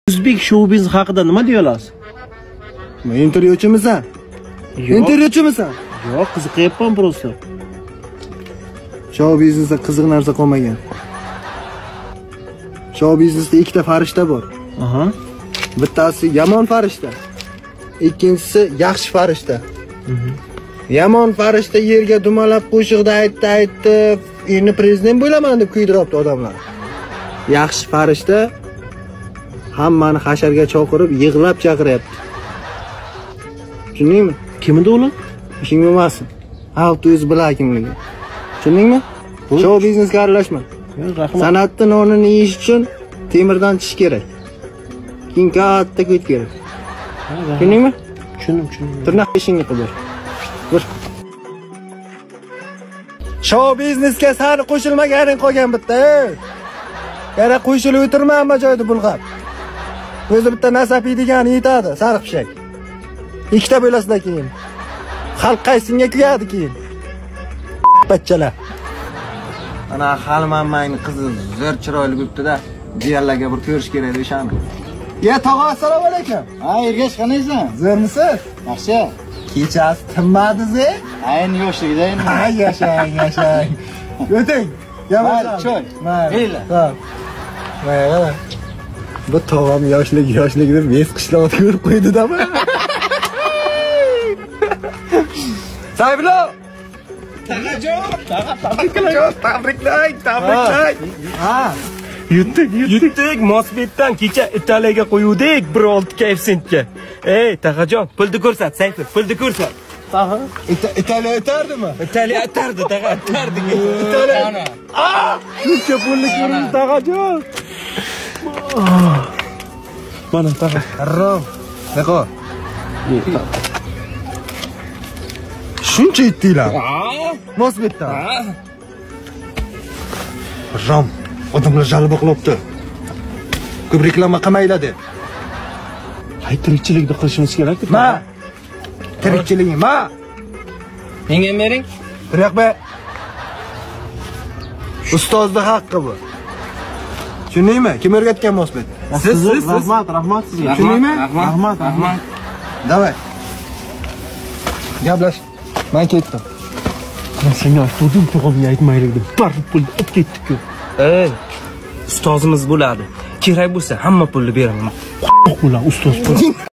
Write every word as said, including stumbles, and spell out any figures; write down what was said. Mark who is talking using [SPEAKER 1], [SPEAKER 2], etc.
[SPEAKER 1] O'zbek shou-biznes haqida nima deya olasiz?
[SPEAKER 2] Men intervyuchimisan? Intervyuchimisan?
[SPEAKER 1] Yo'q, qiziqayapman просто.
[SPEAKER 2] Shou biznesda qiziq narsa qolmagan. Shou biznesda ikkita farishta bor.
[SPEAKER 1] Aha.
[SPEAKER 2] Bittasi yomon farishta, ikkinchisi yaxshi farishta. Yomon farishta yerga dumalab qo'shiqda aytdi, aytdi, endi prezident bo'laman deb kuydiryapti odamlar. Yaxshi farishta hammani hasharga chaqirib, yig'lab chaqiryapti. Tushundingmi?
[SPEAKER 1] Kim edi ular?
[SPEAKER 2] Ishing bo'lmasin. Xalq o'zi bilar kimligi. Tushundingmi? Shou biznesga aralashma.
[SPEAKER 1] Rahmat.
[SPEAKER 2] San'atni nonini yeyish uchun temirdan tish kerak. Keyin katta ko't kerak. Tushundingmi?
[SPEAKER 1] Tushundim, tushundim.
[SPEAKER 2] Tirnoq ishingni qil ber. Bir. Shou biznesga sari qo'shilmaganing qolgan bitta. Yana qo'shilib o'tirma hamma joyda bulg'ab. O'zi bitta nasafiy degani yetadi, sariq pishak. Ikkita bo'lasizlar keyin. Xalq qaysinga kuyadi keyin. Bachchalar. Ana hali mamangning qizi zo'r chiroyli bo'libdi-da. Jiyanlarga bir ko'rish kerak edi o'shani. Ya tog'a, assalomu alaykum.
[SPEAKER 3] Ha, Ergash, qanaysan?
[SPEAKER 2] Zo'rmisiz?
[SPEAKER 3] Yaxshi.
[SPEAKER 2] Kechasi tinmadingiz-e?
[SPEAKER 3] Ayni yoshligida endi.
[SPEAKER 2] Ha, yashang, yashang. O'ting.
[SPEAKER 3] Mayli, choy. Mayli.
[SPEAKER 2] Ha. Mayli. Bu tog'am yoshlik, yoshlik deb mes qishloqda ko'rib qo'ydi-da-mi? Sayblo! Taqajon, tabriklayman, tabriklang, tabriklang. Ha.
[SPEAKER 1] Yutdik, yutdik. Mosbetdan kecha Italiyaga qo'yuvdik bir olti koeffitsiyentga. Ey, Taqajon, pulni ko'rsat, Sayfur, pulni ko'rsat.
[SPEAKER 2] Taqa, Italiya o'tardimi?
[SPEAKER 1] Italiya atardi, Taqa, atardi.
[SPEAKER 2] Italiya. Ah! Shuncha pulni ko'ring, Taqajon.
[SPEAKER 1] Mana Taqa.
[SPEAKER 2] Rom. Taqa. Shuncha itdinglar. Mosbetdan. Rom. Odamlar jalb qilibdi. Ko'p reklama qilmaydi.
[SPEAKER 1] Hay, tirikchilikni qilishimiz kerak-ku.
[SPEAKER 2] Ma. Tirikchilik, ma.
[SPEAKER 3] Menga bering.
[SPEAKER 2] Yo'qba. Ustozning haqqi bu. Tushundingmi? Kim o'rgatgan Mosbet?
[SPEAKER 1] Siz, siz, rahmat, rahmat sizga.
[SPEAKER 2] Tushundingmi?
[SPEAKER 1] Rahmat, rahmat.
[SPEAKER 2] Davay. Gaplash. Men ketdim.
[SPEAKER 1] Men senga aytdim, tog'amga aytmaylik deb. Barib pulni olib ketdik-ku. Ey, ustozimiz bo'ladi. Kerak bo'lsa hamma pulni beraman. Ustoz bo'lar, ustoz bo'lar.